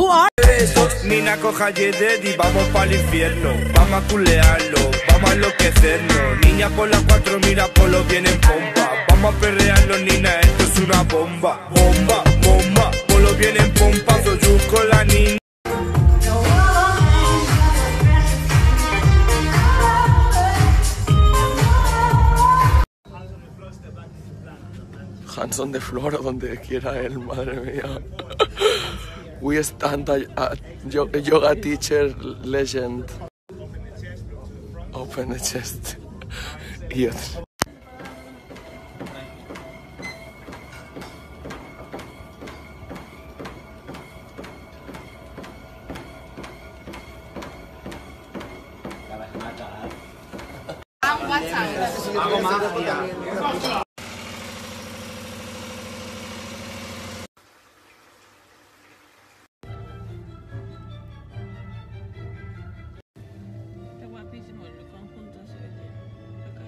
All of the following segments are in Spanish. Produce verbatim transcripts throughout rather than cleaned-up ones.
are. Nina, coja J-Dead y vamos pa'l infierno. Vamos a culearlo, vamos a enloquecernos. Niña por las cuatro, mira por lo bien en pompa. Vamos a perrearlo, Nina, esto es una bomba. Bomba, bomba, por lo bien en pompa. Soy yo con la niña. Hands on the floor o donde quiera él, madre mía. We stand a, a yoga teacher legend. Open the chest. Yes. Algo más, tía. Está guapísimo el conjunto, se ve. Acá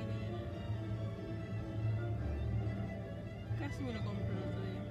casi me lo compro el otro día.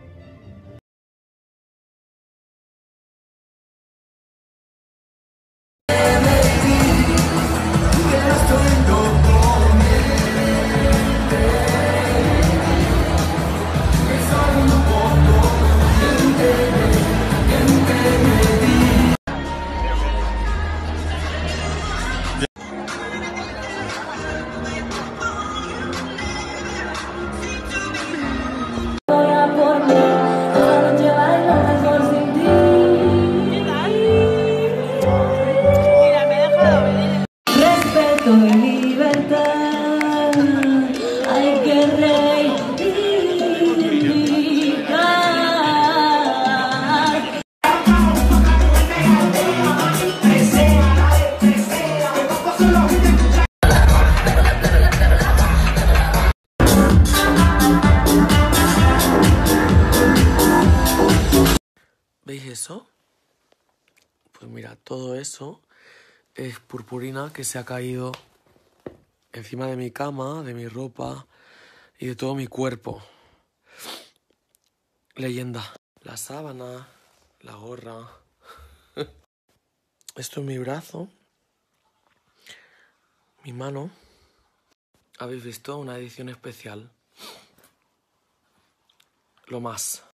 ¿Veis eso? Pues mira, todo eso es purpurina que se ha caído encima de mi cama, de mi ropa y de todo mi cuerpo. Leyenda. La sábana, la gorra. Esto es mi brazo, mi mano. ¿Habéis visto? Una edición especial. Lo más.